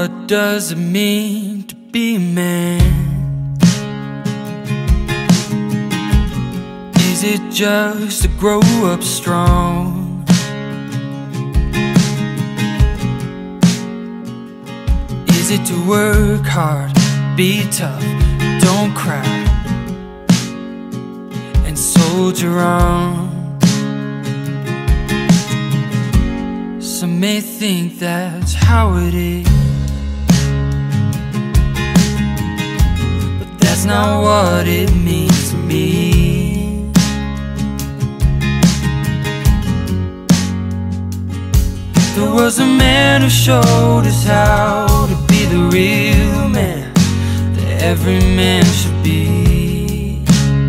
What does it mean to be a man? Is it just to grow up strong? Is it to work hard, be tough, don't cry, and soldier on? Some may think that's how it is, but that's not what it means to me. There was a man who showed us how to be the real man that every man should be.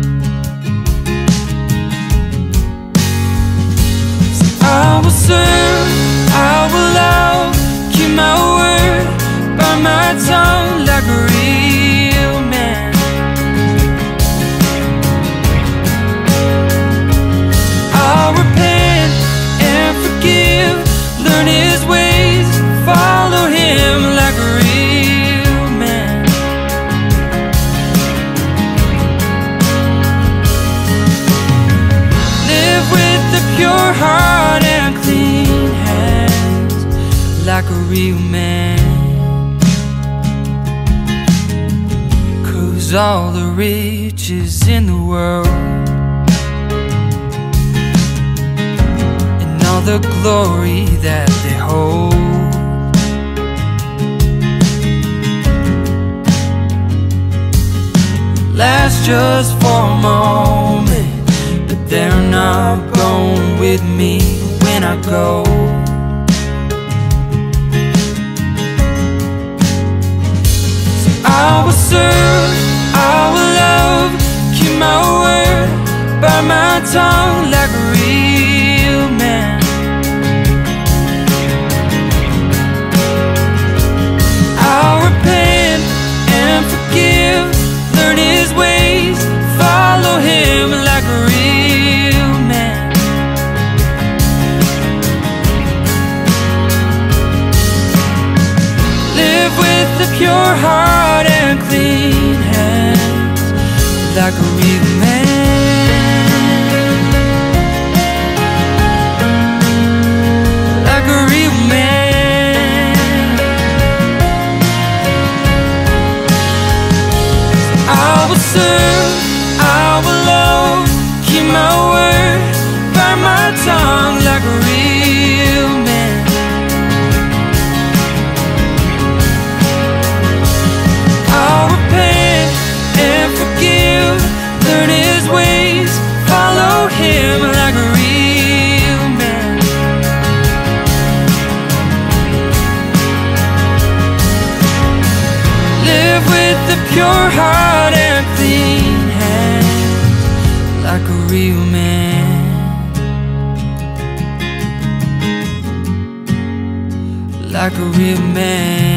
So I will serve, I will love, keep my word, bite my tongue like a real man. I'll repent and forgive, learn his ways, follow him like a real man. Live with a pure heart and clean hands like a real man. 'Cause all the riches in the world and all the glory that they hold lasts just for a moment, but they're not going with me when I go. So I will serve, I will love, keep my word, bite my tongue like a real man. I'll repent and forgive, learn his ways, follow him like a real man. Live with a pure heart and clean hands like a real man. Like a real man. I will serve, I will love, keep my word, bite my tongue like a real man. I'll repent and forgive, learn his ways, follow him like a real man. Live with a pure heart and clean hands like a real man. Like a real man.